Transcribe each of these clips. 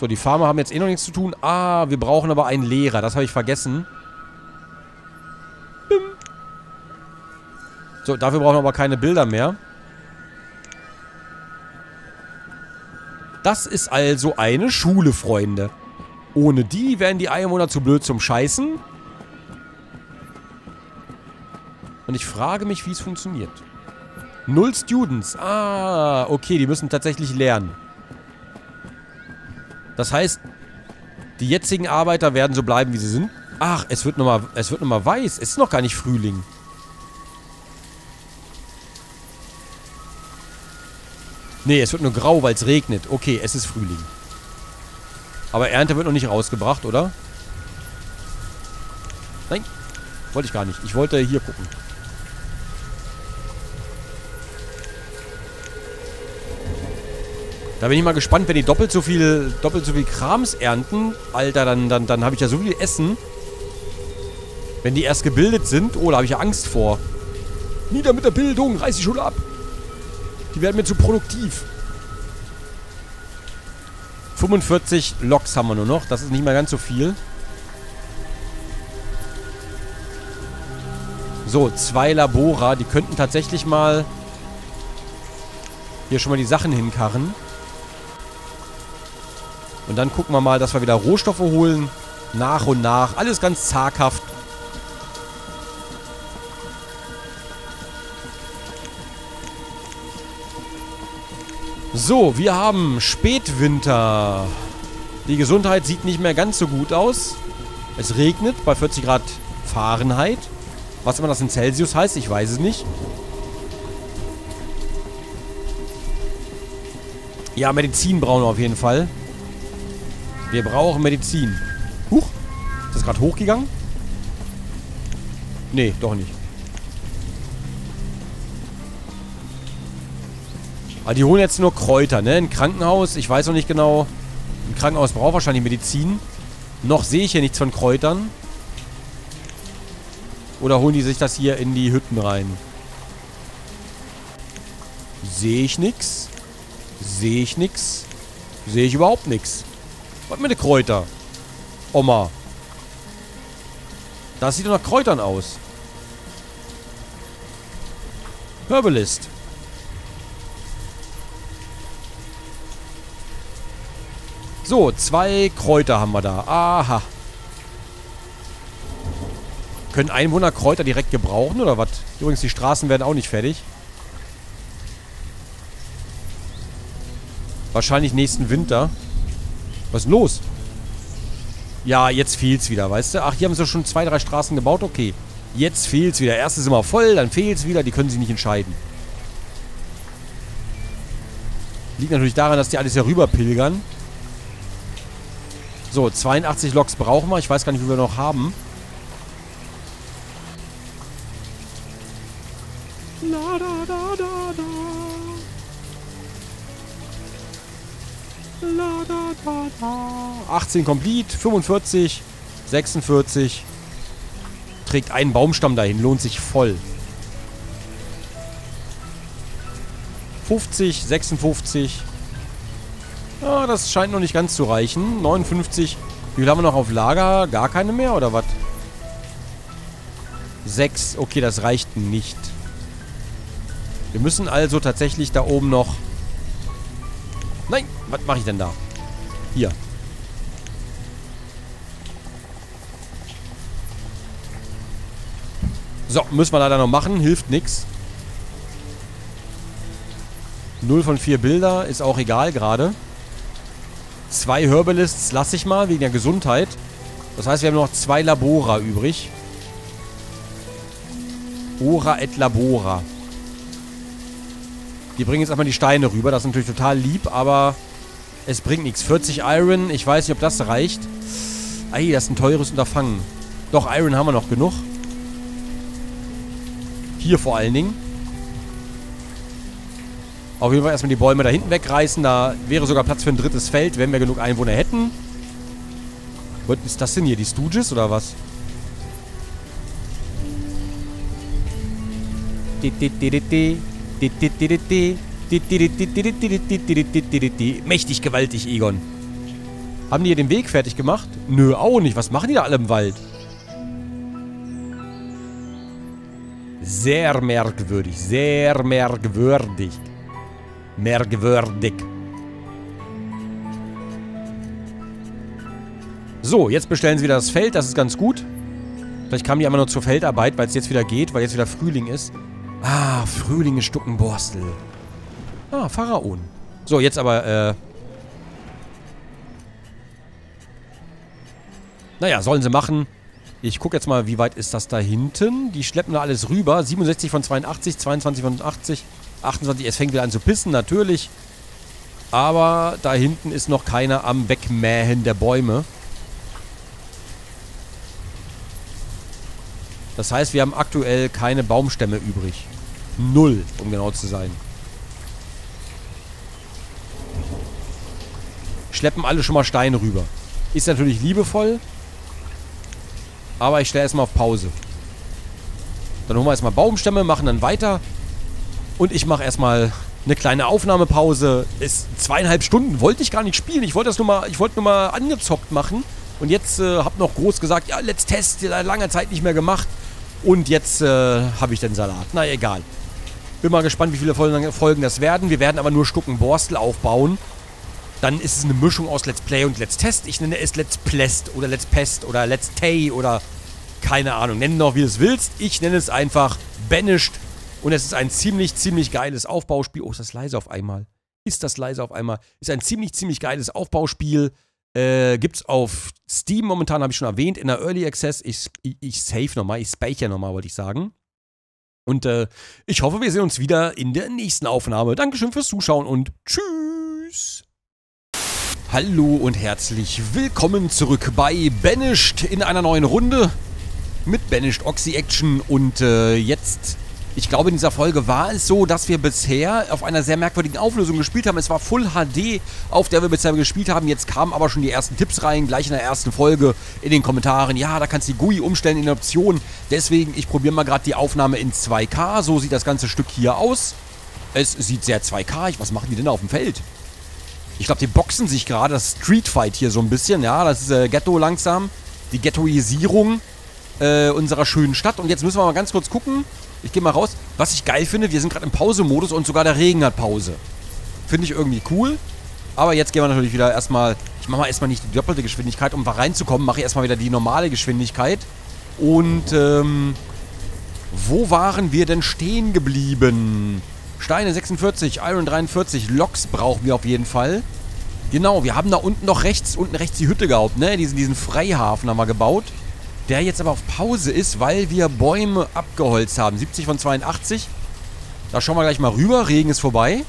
So, die Farmer haben jetzt eh noch nichts zu tun. Ah, wir brauchen aber einen Lehrer. Das habe ich vergessen. Bim. So, dafür brauchen wir aber keine Bilder mehr. Das ist also eine Schule, Freunde. Ohne die wären die Einwohner zu blöd zum Scheißen. Und ich frage mich, wie es funktioniert. 0 Students. Ah, okay, die müssen tatsächlich lernen. Das heißt, die jetzigen Arbeiter werden so bleiben, wie sie sind. Ach, es wird nochmal weiß. Es ist noch gar nicht Frühling. Nee, es wird nur grau, weil es regnet. Okay, es ist Frühling. Aber Ernte wird noch nicht rausgebracht, oder? Nein, wollte ich gar nicht. Ich wollte hier gucken. Da bin ich mal gespannt, wenn die doppelt so viel Krams ernten. Alter, dann habe ich ja so viel Essen. Wenn die erst gebildet sind. Oh, da habe ich ja Angst vor. Nieder mit der Bildung, reiß die Schule ab. Die werden mir zu produktiv. 45 Loks haben wir nur noch. Das ist nicht mehr ganz so viel. So, 2 Labora. Die könnten tatsächlich mal hier schon mal die Sachen hinkarren. Und dann gucken wir mal, dass wir wieder Rohstoffe holen. Nach und nach. Alles ganz zaghaft. So, wir haben Spätwinter. Die Gesundheit sieht nicht mehr ganz so gut aus. Es regnet bei 40 Grad Fahrenheit. Was immer das in Celsius heißt, ich weiß es nicht. Ja, Medizin brauchen wir auf jeden Fall. Wir brauchen Medizin. Huch, ist das gerade hochgegangen? Nee, doch nicht. Aber die holen jetzt nur Kräuter, ne? Ein Krankenhaus, ich weiß noch nicht genau. Ein Krankenhaus braucht wahrscheinlich Medizin. Noch sehe ich hier nichts von Kräutern. Oder holen die sich das hier in die Hütten rein? Sehe ich nix? Sehe ich nix? Sehe ich überhaupt nix? Was mit den Kräutern? Oma. Das sieht doch nach Kräutern aus. Herbalist. So, 2 Kräuter haben wir da. Aha. Können Einwohner Kräuter direkt gebrauchen, oder was? Übrigens, die Straßen werden auch nicht fertig. Wahrscheinlich nächsten Winter. Was ist denn los? Ja, jetzt fehlt's wieder, weißt du? Ach, hier haben sie schon 2, 3 Straßen gebaut. Okay. Jetzt fehlt's wieder. Erst ist immer voll, dann fehlt's wieder. Die können sich nicht entscheiden. Liegt natürlich daran, dass die alles hier rüber pilgern. So, 82 Loks brauchen wir. Ich weiß gar nicht, wie wir noch haben. La, da, da, da, da. La, da, da, da. 18 complete, 45, 46. Trägt einen Baumstamm dahin, lohnt sich voll. 50, 56. Ja, das scheint noch nicht ganz zu reichen. 59. Wie viel haben wir noch auf Lager? Gar keine mehr, oder was? 6. Okay, das reicht nicht. Wir müssen also tatsächlich da oben noch... Nein, was mache ich denn da? Hier. So, müssen wir leider noch machen. Hilft nichts. 0 von 4 Bilder. Ist auch egal gerade. 2 Herbalists lasse ich mal, wegen der Gesundheit. Das heißt, wir haben noch 2 Labora übrig. Ora et Labora. Die bringen jetzt erstmal die Steine rüber. Das ist natürlich total lieb, aber es bringt nichts. 40 Iron, ich weiß nicht, ob das reicht. Ei, das ist ein teures Unterfangen. Doch, Iron haben wir noch genug. Hier vor allen Dingen. Auf jeden Fall erstmal die Bäume da hinten wegreißen. Da wäre sogar Platz für ein 3. Feld, wenn wir genug Einwohner hätten. Was ist das denn hier? Die Stooges oder was? Mächtig gewaltig, Egon. Haben die hier den Weg fertig gemacht? Nö, auch nicht. Was machen die da alle im Wald? Sehr merkwürdig. Sehr merkwürdig. Merkwürdig. So, jetzt bestellen sie wieder das Feld. Das ist ganz gut. Vielleicht kamen die einmal nur zur Feldarbeit, weil es jetzt wieder geht, weil jetzt wieder Frühling ist. Ah, Frühling in Stuckenborstel. Ah, Pharaon. So, jetzt aber, naja, sollen sie machen. Ich gucke jetzt mal, wie weit ist das da hinten. Die schleppen da alles rüber. 67 von 82, 22 von 80, 28. Es fängt wieder an zu pissen, natürlich. Aber da hinten ist noch keiner am Wegmähen der Bäume. Das heißt, wir haben aktuell keine Baumstämme übrig. 0, um genau zu sein. Schleppen alle schon mal Steine rüber. Ist natürlich liebevoll. Aber ich stelle erstmal auf Pause. Dann holen wir erstmal Baumstämme, machen dann weiter. Und ich mache erstmal eine kleine Aufnahmepause. Ist 2,5 Stunden. Wollte ich gar nicht spielen. Ich wollte nur mal angezockt machen. Und jetzt hab noch groß gesagt, ja, let's test. Lange Zeit nicht mehr gemacht. Und jetzt habe ich den Salat. Na, egal. Bin mal gespannt, wie viele Folgen das werden. Wir werden aber nur Stuckenborstel aufbauen. Dann ist es eine Mischung aus Let's Play und Let's Test. Ich nenne es Let's Plest oder Let's Pest oder Let's Tay oder keine Ahnung. Nenn noch, wie du es willst. Ich nenne es einfach Banished. Und es ist ein ziemlich, ziemlich geiles Aufbauspiel. Oh, ist das leise auf einmal? Ist das leise auf einmal? Ist ein ziemlich, ziemlich geiles Aufbauspiel. Gibt's auf Steam momentan, habe ich schon erwähnt, in der Early Access. Ich save nochmal, ich speichere nochmal, wollte ich sagen. Und ich hoffe, wir sehen uns wieder in der nächsten Aufnahme. Dankeschön fürs Zuschauen und tschüss. Hallo und herzlich willkommen zurück bei Banished in einer neuen Runde mit Banished Oxy Action. Und jetzt, ich glaube, in dieser Folge war es so, dass wir bisher auf einer sehr merkwürdigen Auflösung gespielt haben. Es war Full HD, auf der wir bisher gespielt haben. Jetzt kamen aber schon die ersten Tipps rein, gleich in der ersten Folge in den Kommentaren. Ja, da kannst du die GUI umstellen in Optionen. Deswegen, ich probiere mal gerade die Aufnahme in 2K. So sieht das ganze Stück hier aus. Es sieht sehr 2K. Was machen die denn da auf dem Feld? Ich glaube, die boxen sich gerade. Das Streetfight hier so ein bisschen. Ja, das ist Ghetto langsam. Die Ghettoisierung unserer schönen Stadt. Und jetzt müssen wir mal ganz kurz gucken. Ich gehe mal raus. Was ich geil finde, wir sind gerade im Pause-Modus und sogar der Regen hat Pause. Finde ich irgendwie cool. Aber jetzt gehen wir natürlich wieder erstmal... Ich mache mal erstmal nicht die doppelte Geschwindigkeit. Um reinzukommen, mache ich erstmal wieder die normale Geschwindigkeit. Und, wo waren wir denn stehen geblieben? Steine 46, Iron 43, Loks brauchen wir auf jeden Fall. Genau, wir haben da unten noch unten rechts die Hütte gehabt, ne? Diesen Freihafen haben wir gebaut. Der jetzt aber auf Pause ist, weil wir Bäume abgeholzt haben. 70 von 82. Da schauen wir gleich mal rüber. Regen ist vorbei.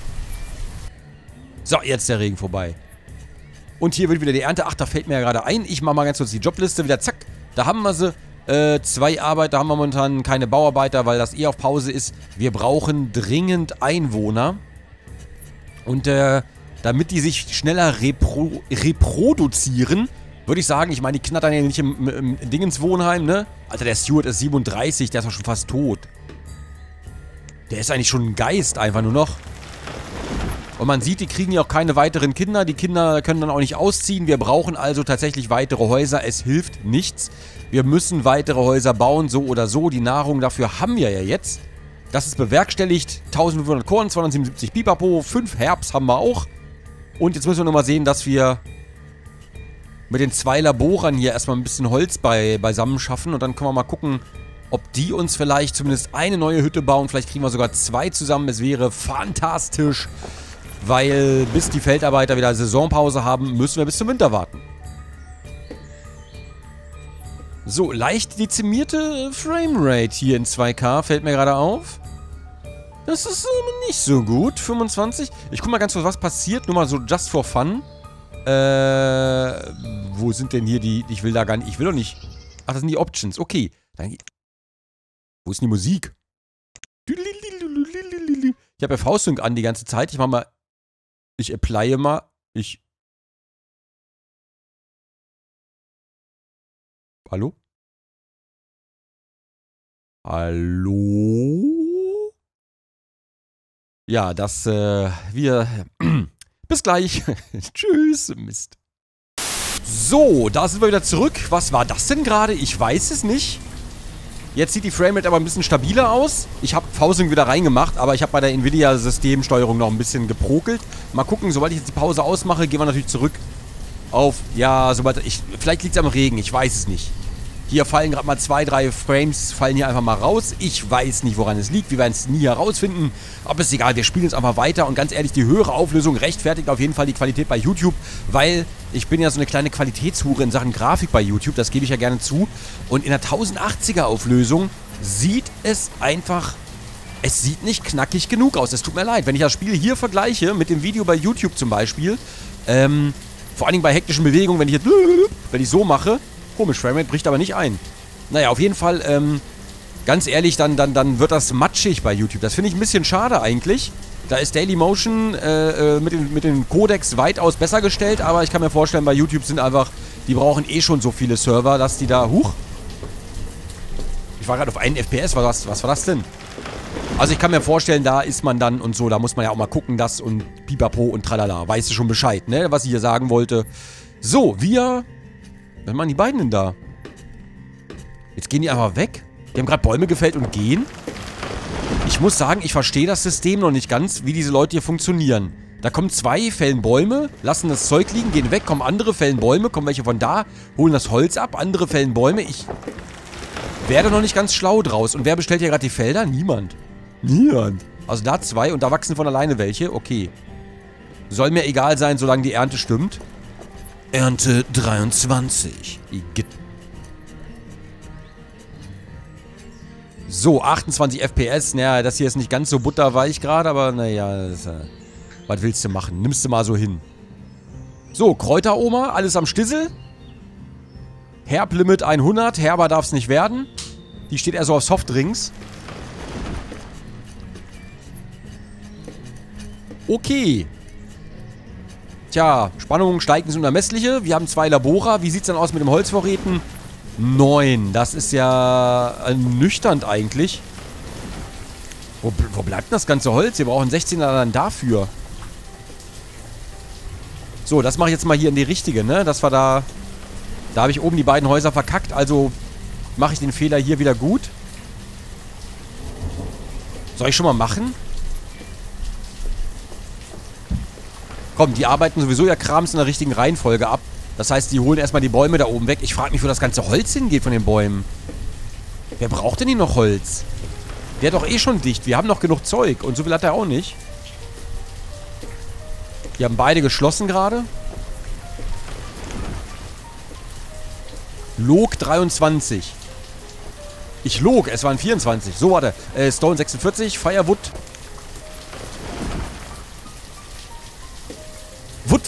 So, jetzt ist der Regen vorbei. Und hier wird wieder die Ernte. Ach, da fällt mir ja gerade ein. Ich mache mal ganz kurz die Jobliste wieder. Zack, da haben wir sie. 2 Arbeiter haben wir momentan, keine Bauarbeiter, weil das auf Pause ist. Wir brauchen dringend Einwohner. Und damit die sich schneller reproduzieren, würde ich sagen, ich meine, die knattern ja nicht im Dingenswohnheim, ne? Alter, der Stuart ist 37, der ist doch schon fast tot. Der ist eigentlich schon ein Geist, einfach nur noch. Und man sieht, die kriegen ja auch keine weiteren Kinder. Die Kinder können dann auch nicht ausziehen. Wir brauchen also tatsächlich weitere Häuser. Es hilft nichts. Wir müssen weitere Häuser bauen, so oder so. Die Nahrung dafür haben wir ja jetzt. Das ist bewerkstelligt. 1500 Korn, 277 Pipapo, 5 Herbst haben wir auch. Und jetzt müssen wir nochmal sehen, dass wir mit den 2 Laborern hier erstmal ein bisschen Holz beisammen schaffen. Und dann können wir mal gucken, ob die uns vielleicht zumindest eine neue Hütte bauen. Vielleicht kriegen wir sogar 2 zusammen. Es wäre fantastisch. Weil bis die Feldarbeiter wieder Saisonpause haben, müssen wir bis zum Winter warten. So, leicht dezimierte Framerate hier in 2K, fällt mir gerade auf. Das ist nicht so gut. 25. Ich guck mal ganz kurz, was passiert. Nur mal so just for fun. Wo sind denn hier die... Ich will da gar nicht... Ich will doch nicht... Ach, das sind die Options. Okay. Wo ist denn die Musik? Ich habe ja V-Sync an die ganze Zeit. Ich mach mal... Ich applye mal. Hallo? Hallo? Ja, wir... Bis gleich. Tschüss. Mist. So, da sind wir wieder zurück. Was war das denn gerade? Ich weiß es nicht. Jetzt sieht die Framerate aber ein bisschen stabiler aus. Ich habe Pausing wieder reingemacht, aber ich habe bei der Nvidia-Systemsteuerung noch ein bisschen geprokelt. Mal gucken, sobald ich jetzt die Pause ausmache, gehen wir natürlich zurück auf... Ja, sobald ich... Vielleicht liegt es am Regen, ich weiß es nicht. Hier fallen gerade mal 2, 3 Frames, fallen hier einfach mal raus. Ich weiß nicht, woran es liegt. Wir werden es nie herausfinden. Aber ist egal, wir spielen jetzt einfach weiter. Und ganz ehrlich, die höhere Auflösung rechtfertigt auf jeden Fall die Qualität bei YouTube. Weil ich bin ja so eine kleine Qualitätshure in Sachen Grafik bei YouTube. Das gebe ich ja gerne zu. Und in der 1080er Auflösung sieht es einfach... Es sieht nicht knackig genug aus. Es tut mir leid. Wenn ich das Spiel hier vergleiche mit dem Video bei YouTube zum Beispiel, vor allen Dingen bei hektischen Bewegungen, wenn ich so mache... Komisch, Framerate bricht aber nicht ein. Naja, auf jeden Fall, ganz ehrlich, dann wird das matschig bei YouTube. Das finde ich ein bisschen schade eigentlich. Da ist Dailymotion mit den Codecs weitaus besser gestellt, aber ich kann mir vorstellen, bei YouTube sind einfach, die brauchen eh schon so viele Server, dass die da... Huch! Ich war gerade auf 1 FPS, was war das denn? Also ich kann mir vorstellen, da ist man dann und so, da muss man ja auch mal gucken, das und pipapo und tralala. Weißt du schon Bescheid, ne? Was ich hier sagen wollte. So, wir... Was machen die beiden denn da? Jetzt gehen die einfach weg? Die haben gerade Bäume gefällt und gehen? Ich muss sagen, ich verstehe das System noch nicht ganz, wie diese Leute hier funktionieren. Da kommen 2, fällen Bäume, lassen das Zeug liegen, gehen weg, kommen andere, fällen Bäume, kommen welche von da, holen das Holz ab, andere fällen Bäume. Ich werde noch nicht ganz schlau draus. Und wer bestellt hier gerade die Felder? Niemand. Niemand. Also da 2 und da wachsen von alleine welche. Okay. Soll mir egal sein, solange die Ernte stimmt. Ernte 23. So, 28 FPS. Naja, das hier ist nicht ganz so butterweich gerade, aber naja, was willst du machen? Nimmst du mal so hin. So, Kräuteroma, alles am Stissel. Herblimit 100. Herber darf es nicht werden. Die steht eher so auf Softdrinks. Okay. Tja, Spannungen steigt ins Unermessliche. Wir haben 2 Labora. Wie sieht es dann aus mit dem Holzvorräten? 9. Das ist ja ernüchternd eigentlich. Wo bleibt denn das ganze Holz? Wir brauchen 16er dann dafür. So, das mache ich jetzt mal hier in die richtige, ne? Das war da... Da habe ich oben die beiden Häuser verkackt. Also mache ich den Fehler hier wieder gut. Soll ich schon mal machen? Komm, die arbeiten sowieso ja Krams in der richtigen Reihenfolge ab. Das heißt, die holen erstmal die Bäume da oben weg. Ich frage mich, wo das ganze Holz hingeht von den Bäumen. Wer braucht denn hier noch Holz? Der hat doch eh schon dicht. Wir haben noch genug Zeug. Und so viel hat er auch nicht. Die haben beide geschlossen gerade. Log 23. Ich log, es waren 24. So, warte. Stone 46, Firewood. Wood.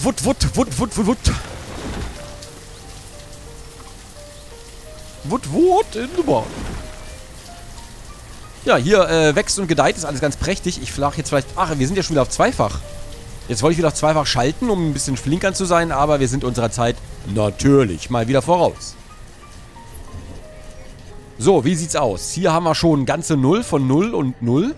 Ja, hier wächst und gedeiht, ist alles ganz prächtig. Ich flach jetzt vielleicht... Ach, wir sind ja schon wieder auf Zweifach. Jetzt wollte ich wieder auf Zweifach schalten, um ein bisschen flinkern zu sein, aber wir sind unserer Zeit natürlich mal wieder voraus. So, wie sieht's aus? Hier haben wir schon ganze 0 von 0 und 0.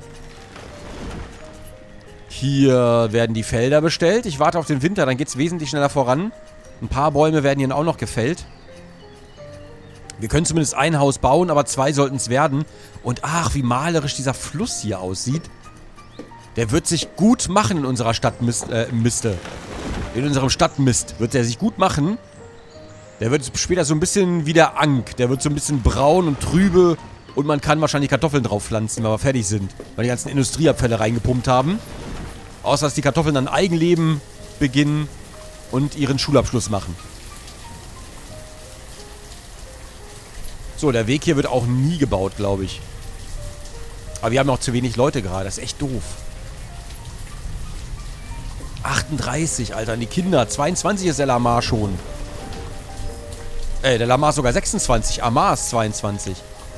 Hier werden die Felder bestellt. Ich warte auf den Winter, dann geht's wesentlich schneller voran. Ein paar Bäume werden hier auch noch gefällt. Wir können zumindest ein Haus bauen, aber 2 sollten es werden. Und ach, wie malerisch dieser Fluss hier aussieht. Der wird sich gut machen in unserer Stadtmist. In unserem Stadtmist wird der sich gut machen. Der wird später so ein bisschen wie der Ank. Der wird so ein bisschen braun und trübe. Und man kann wahrscheinlich Kartoffeln drauf pflanzen, wenn wir fertig sind. Weil die ganzen Industrieabfälle reingepumpt haben. Außer dass die Kartoffeln dann Eigenleben beginnen und ihren Schulabschluss machen. So, der Weg hier wird auch nie gebaut, glaube ich. Aber wir haben noch zu wenig Leute gerade. Das ist echt doof. 38, Alter. Und die Kinder. 22 ist der Lamar schon. Der Lamar ist sogar 26. Amar ist 22.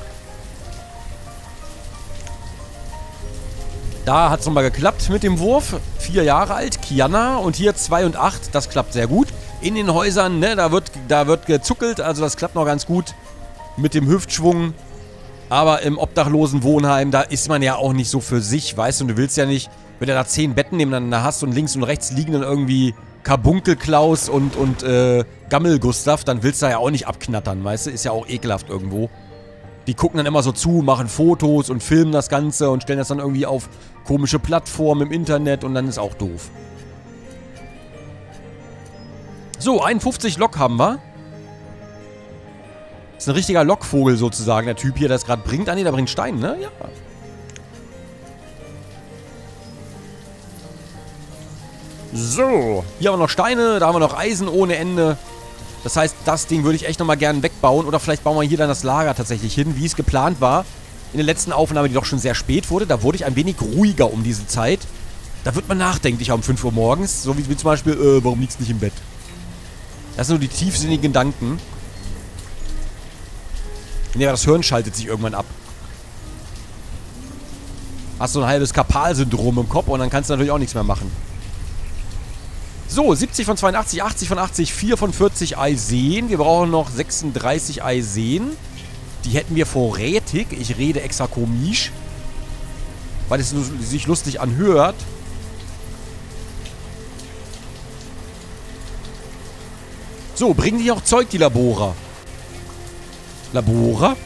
Da hat es nochmal geklappt mit dem Wurf. 4 Jahre alt. Kiana. Und hier 2 und 8. Das klappt sehr gut. In den Häusern, ne, da wird gezuckelt. Also das klappt noch ganz gut. Mit dem Hüftschwung. Aber im obdachlosen Wohnheim, da ist man ja auch nicht so für sich, weißt du, und du willst ja nicht, wenn du da 10 Betten nebeneinander hast und links und rechts liegen dann irgendwie Karbunkel Klaus und Gammel Gustav, dann willst du ja auch nicht abknattern, weißt du? Ist ja auch ekelhaft irgendwo. Die gucken dann immer so zu, machen Fotos und filmen das Ganze und stellen das dann irgendwie auf komische Plattformen im Internet und dann ist auch doof. So, 51 Lok haben wir. Ist ein richtiger Lockvogel sozusagen, der Typ hier, der es gerade bringt. Ah ne, der bringt Stein, ne? Ja. So, hier haben wir noch Steine, da haben wir noch Eisen ohne Ende. Das heißt, das Ding würde ich echt nochmal gerne wegbauen. Oder vielleicht bauen wir hier dann das Lager tatsächlich hin, wie es geplant war. In der letzten Aufnahme, die doch schon sehr spät wurde, da wurde ich ein wenig ruhiger um diese Zeit. Da wird man nachdenklich um 5 Uhr morgens. So wie zum Beispiel, warum liegst du nicht im Bett? Das sind nur die tiefsinnigen Gedanken. Nee, das Hirn schaltet sich irgendwann ab. Hast so ein halbes Karpal-Syndrom im Kopf und dann kannst du natürlich auch nichts mehr machen. So, 70 von 82, 80 von 80, 4 von 40 Eisen. Wir brauchen noch 36 Eisen. Die hätten wir vorrätig. Ich rede extra komisch, weil es sich lustig anhört. So, bringen die auch Zeug, die Laborer? Laborer?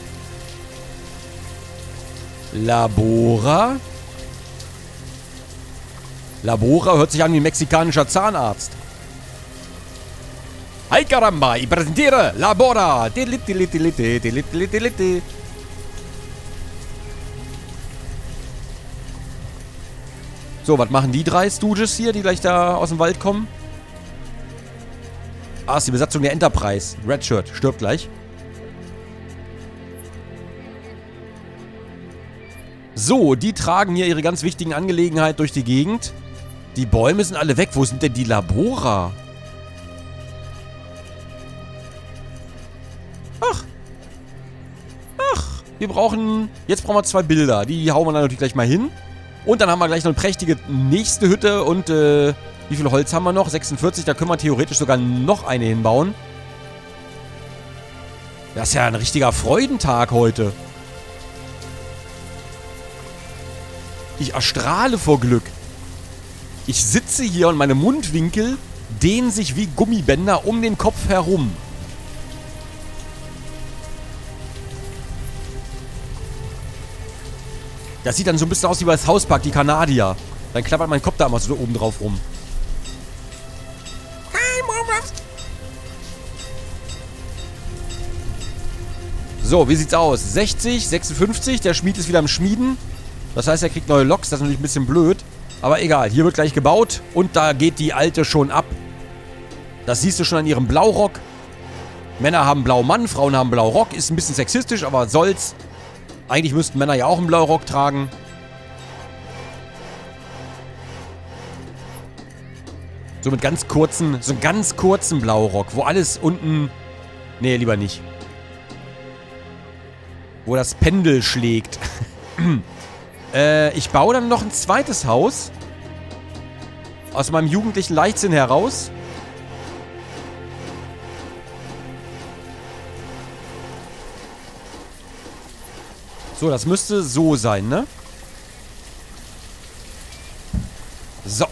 Laborer? Labora hört sich an wie ein mexikanischer Zahnarzt. Ay caramba, ich präsentiere Labora. So, was machen die drei Stooges hier, die gleich da aus dem Wald kommen? Ah, ist die Besatzung der Enterprise. Redshirt stirbt gleich. So, die tragen hier ihre ganz wichtigen Angelegenheiten durch die Gegend. Die Bäume sind alle weg. Wo sind denn die Labora? Ach, wir brauchen... Jetzt brauchen wir 2 Bilder. Die hauen wir dann natürlich gleich mal hin. Und dann haben wir gleich noch eine prächtige nächste Hütte. Und, wie viel Holz haben wir noch? 46. Da können wir theoretisch sogar noch eine hinbauen. Das ist ja ein richtiger Freudentag heute. Ich erstrahle vor Glück. Ich sitze hier und meine Mundwinkel dehnen sich wie Gummibänder um den Kopf herum. Das sieht dann so ein bisschen aus wie bei das Hauspark, die Kanadier. Dann klappert mein Kopf da immer so oben drauf rum. So, wie sieht's aus? 60, 56, der Schmied ist wieder am Schmieden. Das heißt, er kriegt neue Loks, das ist natürlich ein bisschen blöd. Aber egal, hier wird gleich gebaut und da geht die Alte schon ab. Das siehst du schon an ihrem Blaurock. Männer haben Blaumann, Frauen haben Blaurock. Ist ein bisschen sexistisch, aber soll's. Eigentlich müssten Männer ja auch einen Blaurock tragen. So mit ganz kurzen, so einen ganz kurzen Blaurock, wo alles unten... Nee, lieber nicht. Wo das Pendel schlägt. Ich baue dann noch ein zweites Haus. Aus meinem jugendlichen Leichtsinn heraus. So, das müsste so sein, ne? So.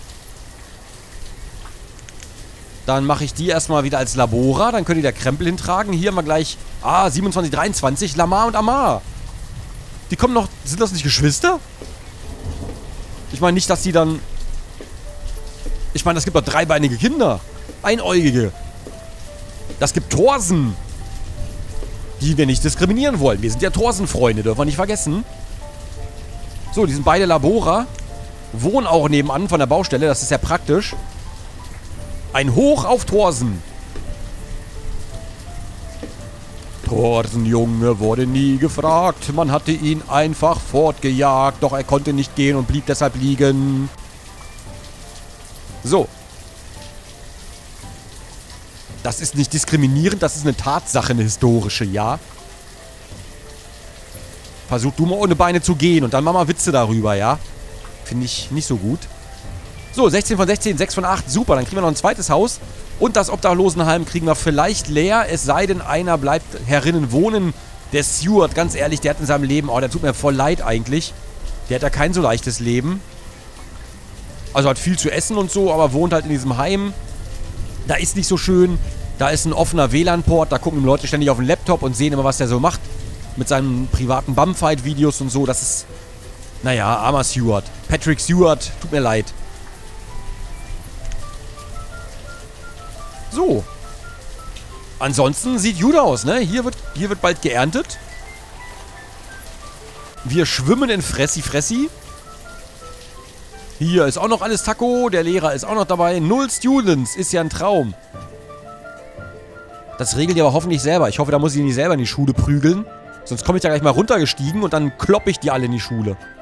Dann mache ich die erstmal wieder als Labora. Dann könnt ihr da Krempel hintragen. Hier haben wir gleich... Ah, 27, 23. Lamar und Amar. Die kommen noch... Sind das nicht Geschwister? Ich meine nicht, dass die dann... Ich meine, es gibt doch dreibeinige Kinder. Einäugige. Das gibt Thorsen. Die wir nicht diskriminieren wollen. Wir sind ja Thorsen-Freunde, dürfen wir nicht vergessen. So, die sind beide Labora. Wohnen auch nebenan von der Baustelle. Das ist ja praktisch. Ein Hoch auf Thorsen. Thorsen-Junge wurde nie gefragt. Man hatte ihn einfach fortgejagt. Doch er konnte nicht gehen und blieb deshalb liegen. So. Das ist nicht diskriminierend, das ist eine Tatsache, eine historische, ja? Versuch du mal ohne Beine zu gehen und dann mach mal Witze darüber, ja? Finde ich nicht so gut. So, 16 von 16, 6 von 8, super. Dann kriegen wir noch ein zweites Haus. Und das Obdachlosenheim kriegen wir vielleicht leer, es sei denn, einer bleibt herinnen wohnen. Der Steward, ganz ehrlich, der hat in seinem Leben, oh, der tut mir voll leid eigentlich. Der hat ja kein so leichtes Leben. Also hat viel zu essen und so, aber wohnt halt in diesem Heim. Da ist nicht so schön. Da ist ein offener WLAN-Port. Da gucken die Leute ständig auf den Laptop und sehen immer, was der so macht. Mit seinen privaten Bumfight-Videos und so. Das ist... Naja, armer Stewart. Patrick Stewart, tut mir leid. So. Ansonsten sieht gut aus, ne? Hier wird bald geerntet. Wir schwimmen in Fressi. Hier ist auch noch alles Taco. Der Lehrer ist auch noch dabei. 0 Students. Ist ja ein Traum. Das regelt ihr aber hoffentlich selber. Ich hoffe, da muss ich nicht selber in die Schule prügeln. Sonst komme ich da gleich mal runtergestiegen und dann kloppe ich die alle in die Schule.